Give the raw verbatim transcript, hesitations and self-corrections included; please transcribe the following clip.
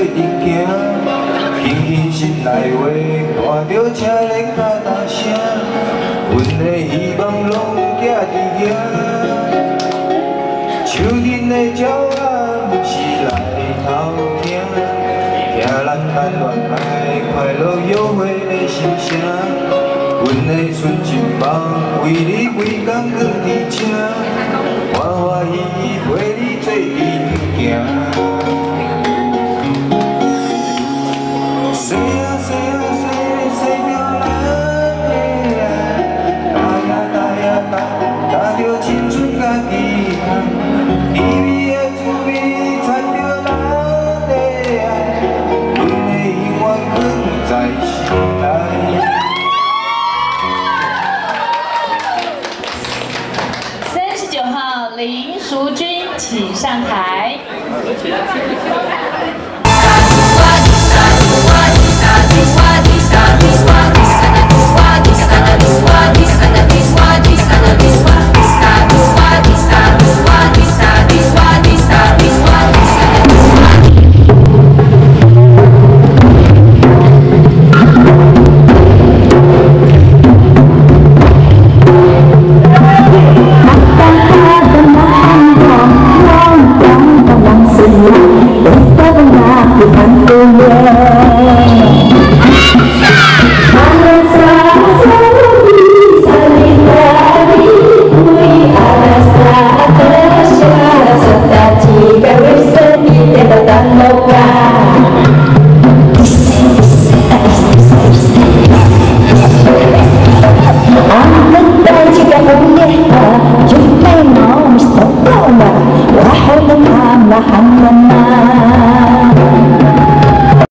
日行，轻轻心内话，看着车轮较大声，阮的希望拢寄伫遐。秋天的鸟仔是来偷听，听咱谈恋爱快乐约会的心声。阮的纯情梦为你规工放伫车，欢欢喜喜陪你做阵行。 西啊西啊西，西着咱的爱，搭呀搭呀搭，搭着青春甲期盼，甜蜜的滋味掺着咱的爱，阮的永远藏在心内。 三十九号林淑君，请上台。 This one, this one, this one, this one, this one, this one, this one, this one, this one.